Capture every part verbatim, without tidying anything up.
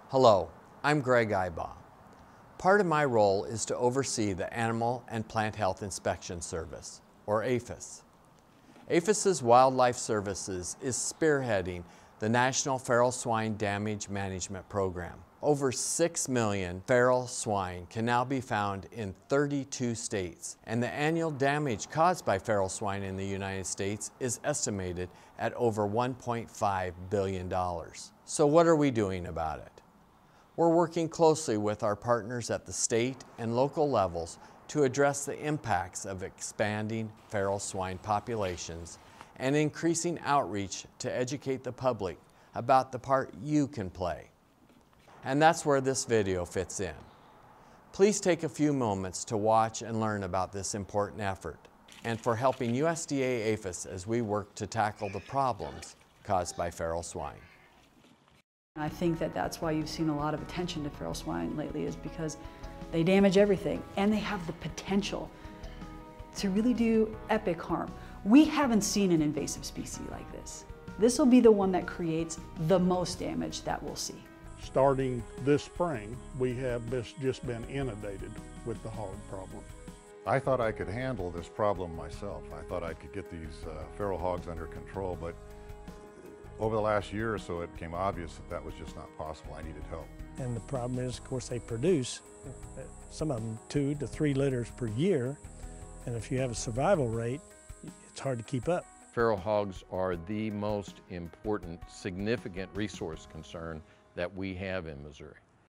Hello, I'm Greg Ibaugh. Part of my role is to oversee the Animal and Plant Health Inspection Service, or APHIS. APHIS's Wildlife Services is spearheading the National Feral Swine Damage Management Program. Over six million feral swine can now be found in thirty-two states, and the annual damage caused by feral swine in the United States is estimated at over one point five billion dollars. So what are we doing about it? We're working closely with our partners at the state and local levels to address the impacts of expanding feral swine populations and increasing outreach to educate the public about the part you can play. And that's where this video fits in. Please take a few moments to watch and learn about this important effort and for helping U S D A APHIS as we work to tackle the problems caused by feral swine. I think that that's why you've seen a lot of attention to feral swine lately, is because they damage everything and they have the potential to really do epic harm. We haven't seen an invasive species like this. This will be the one that creates the most damage that we'll see. Starting this spring, we have just been inundated with the hog problem. I thought I could handle this problem myself. I thought I could get these uh, feral hogs under control, but over the last year or so, it became obvious that that was just not possible. I needed help. And the problem is, of course, they produce, some of them, two to three litters per year. And if you have a survival rate, it's hard to keep up. Feral hogs are the most important, significant resource concern that we have in Missouri.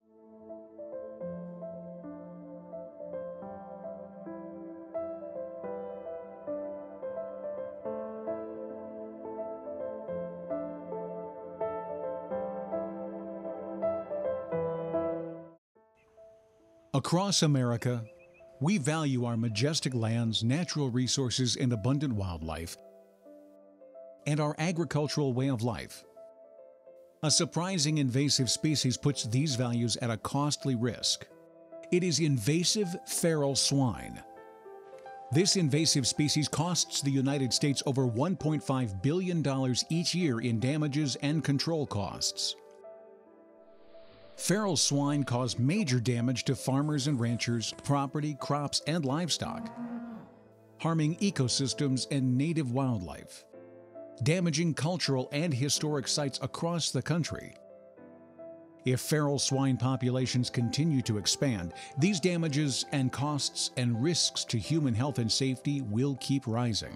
Across America, we value our majestic lands, natural resources, and abundant wildlife, and our agricultural way of life. A surprising invasive species puts these values at a costly risk. It is invasive feral swine. This invasive species costs the United States over one point five billion dollars each year in damages and control costs. Feral swine cause major damage to farmers and ranchers, property, crops, and livestock, harming ecosystems and native wildlife, damaging cultural and historic sites across the country. If feral swine populations continue to expand, these damages and costs and risks to human health and safety will keep rising.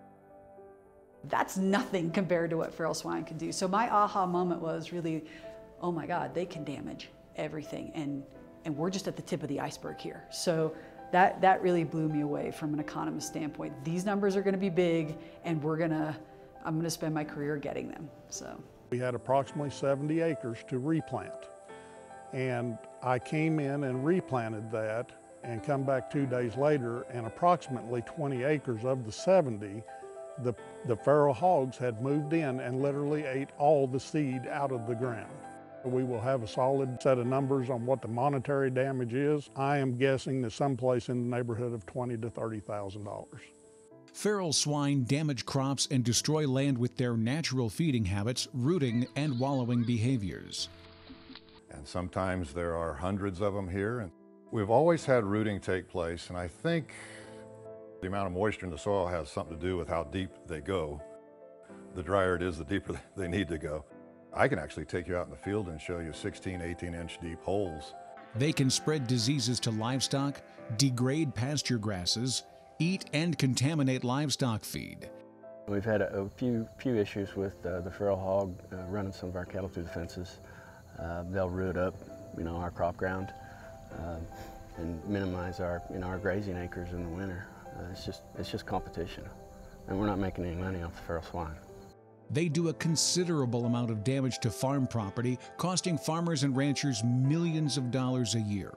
That's nothing compared to what feral swine can do. So my aha moment was really, oh my God, they can damage everything, and, and we're just at the tip of the iceberg here. So that, that really blew me away from an economist standpoint. These numbers are gonna be big, and we're gonna, I'm gonna spend my career getting them, so. We had approximately seventy acres to replant. And I came in and replanted that and come back two days later, and approximately twenty acres of the seventy, the, the feral hogs had moved in and literally ate all the seed out of the ground. We will have a solid set of numbers on what the monetary damage is. I am guessing that someplace in the neighborhood of twenty to thirty thousand dollars. Feral swine damage crops and destroy land with their natural feeding habits, rooting, and wallowing behaviors. And sometimes there are hundreds of them here. And we've always had rooting take place, and I think the amount of moisture in the soil has something to do with how deep they go. The drier it is, the deeper they need to go. I can actually take you out in the field and show you sixteen, eighteen inch deep holes. They can spread diseases to livestock, degrade pasture grasses, eat and contaminate livestock feed. We've had a, a few, few issues with uh, the feral hog uh, running some of our cattle through the fences. Uh, they'll root up, you know, our crop ground uh, and minimize our, you know, our grazing acres in the winter. Uh, it's just, it's just competition, and we're not making any money off the feral swine. They do a considerable amount of damage to farm property, costing farmers and ranchers millions of dollars a year.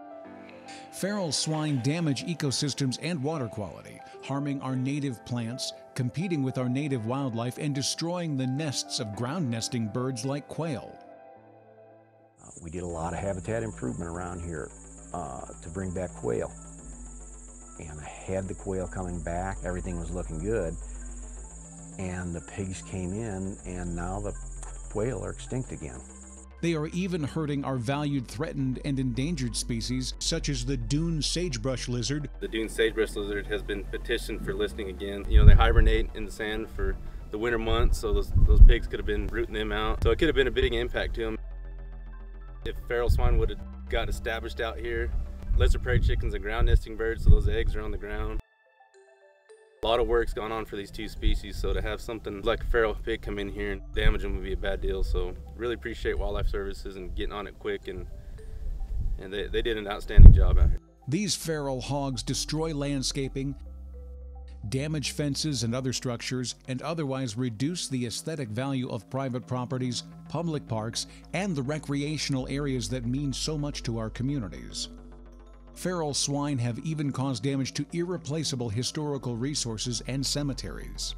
Feral swine damage ecosystems and water quality, harming our native plants, competing with our native wildlife, and destroying the nests of ground nesting birds like quail. Uh, we did a lot of habitat improvement around here uh, to bring back quail. And I had the quail coming back, everything was looking good. And the pigs came in, and now the quail are extinct again. They are even hurting our valued threatened and endangered species, such as the dune sagebrush lizard. The dune sagebrush lizard has been petitioned for listing again. You know, they hibernate in the sand for the winter months, so those, those pigs could have been rooting them out. So it could have been a big impact to them. If feral swine would have got established out here, lizard prairie chickens and ground nesting birds, so those eggs are on the ground. A lot of work's gone on for these two species, so to have something like a feral pig come in here and damage them would be a bad deal. So really appreciate Wildlife Services and getting on it quick, and and they, they did an outstanding job out here. These feral hogs destroy landscaping, damage fences and other structures, and otherwise reduce the aesthetic value of private properties, public parks, and the recreational areas that mean so much to our communities. Feral swine have even caused damage to irreplaceable historical resources and cemeteries.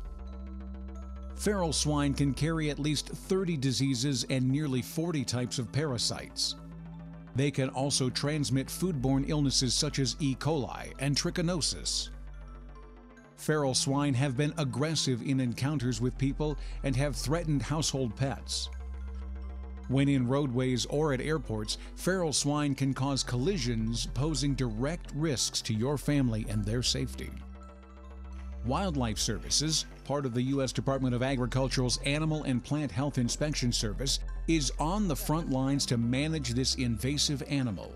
Feral swine can carry at least thirty diseases and nearly forty types of parasites. They can also transmit foodborne illnesses such as E. coli and trichinosis. Feral swine have been aggressive in encounters with people and have threatened household pets. When in roadways or at airports, feral swine can cause collisions, posing direct risks to your family and their safety. Wildlife Services, part of the U S Department of Agriculture's Animal and Plant Health Inspection Service, is on the front lines to manage this invasive animal.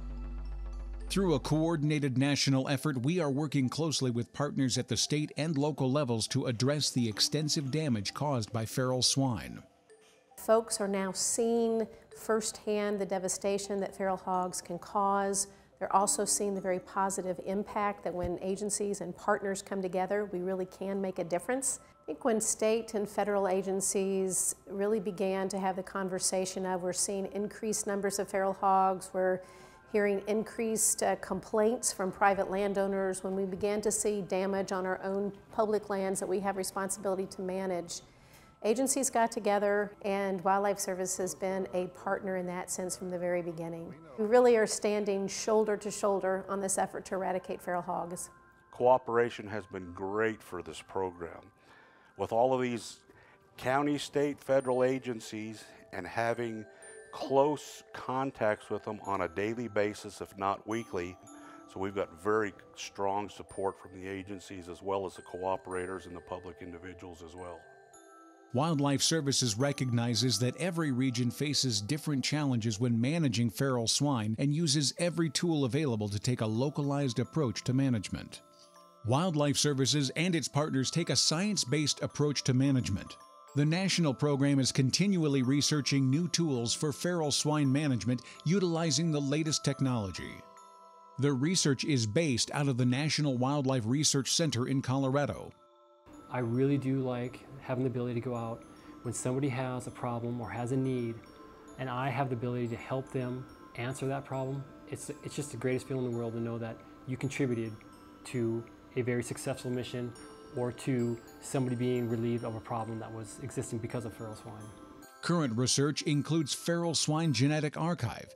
Through a coordinated national effort, we are working closely with partners at the state and local levels to address the extensive damage caused by feral swine. Folks are now seeing firsthand the devastation that feral hogs can cause. They're also seeing the very positive impact that when agencies and partners come together, we really can make a difference. I think when state and federal agencies really began to have the conversation of we're seeing increased numbers of feral hogs, we're hearing increased uh, complaints from private landowners, when we began to see damage on our own public lands that we have responsibility to manage, agencies got together, and Wildlife Service has been a partner in that sense from the very beginning. We really are standing shoulder to shoulder on this effort to eradicate feral hogs. Cooperation has been great for this program. With all of these county, state, federal agencies and having close contacts with them on a daily basis, if not weekly, so we've got very strong support from the agencies as well as the cooperators and the public individuals as well. Wildlife Services recognizes that every region faces different challenges when managing feral swine and uses every tool available to take a localized approach to management. Wildlife Services and its partners take a science-based approach to management. The national program is continually researching new tools for feral swine management utilizing the latest technology. The research is based out of the National Wildlife Research Center in Colorado. I really do like having the ability to go out when somebody has a problem or has a need, and I have the ability to help them answer that problem. It's, it's just the greatest feeling in the world to know that you contributed to a very successful mission or to somebody being relieved of a problem that was existing because of feral swine. Current research includes feral swine genetic archive.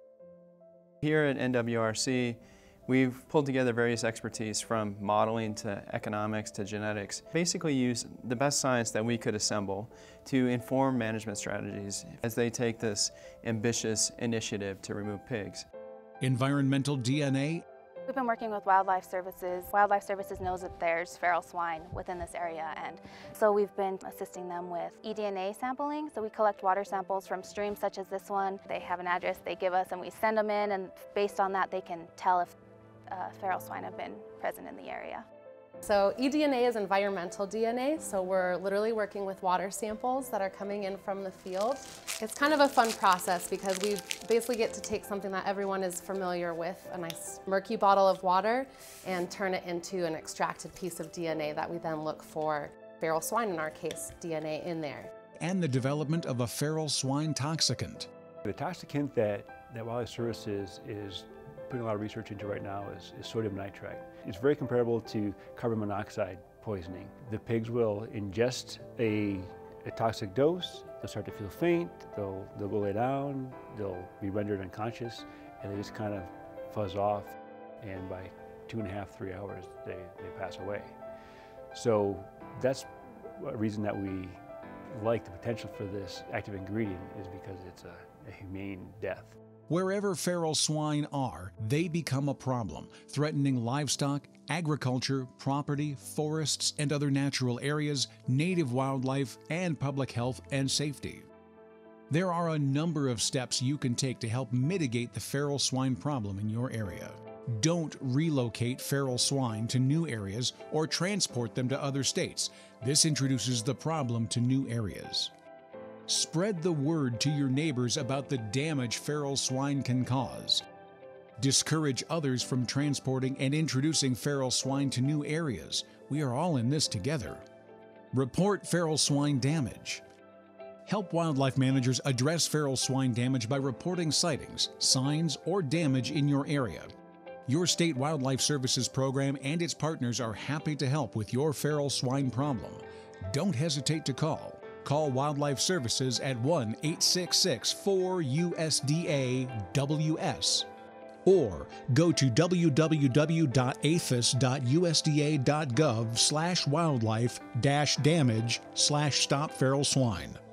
Here at N W R C, we've pulled together various expertise from modeling to economics to genetics. Basically use the best science that we could assemble to inform management strategies as they take this ambitious initiative to remove pigs. Environmental D N A. We've been working with Wildlife Services. Wildlife Services knows that there's feral swine within this area, and so we've been assisting them with e D N A sampling. So we collect water samples from streams such as this one. They have an address they give us and we send them in, and based on that they can tell if uh, feral swine have been present in the area. So e D N A is environmental D N A, so we're literally working with water samples that are coming in from the field. It's kind of a fun process because we basically get to take something that everyone is familiar with, a nice murky bottle of water, and turn it into an extracted piece of D N A that we then look for feral swine, in our case, D N A in there. And the development of a feral swine toxicant. The toxicant that, that Wildlife Services is putting a lot of research into right now is, is sodium nitrite. It's very comparable to carbon monoxide poisoning. The pigs will ingest a, a toxic dose, they'll start to feel faint, they'll, they'll go lay down, they'll be rendered unconscious, and they just kind of fuzz off, and by two and a half, three hours, they, they pass away. So that's a reason that we like the potential for this active ingredient is because it's a, a humane death. Wherever feral swine are, they become a problem, threatening livestock, agriculture, property, forests, and other natural areas, native wildlife, and public health and safety. There are a number of steps you can take to help mitigate the feral swine problem in your area. Don't relocate feral swine to new areas or transport them to other states. This introduces the problem to new areas. Spread the word to your neighbors about the damage feral swine can cause. Discourage others from transporting and introducing feral swine to new areas. We are all in this together. Report feral swine damage. Help wildlife managers address feral swine damage by reporting sightings, signs, or damage in your area. Your state wildlife services program and its partners are happy to help with your feral swine problem. Don't hesitate to call. Call Wildlife Services at one eight six six four U S D A W S or go to w w w dot a f i s dot u s d a dot gov slash wildlife dash damage slash stop feral swine.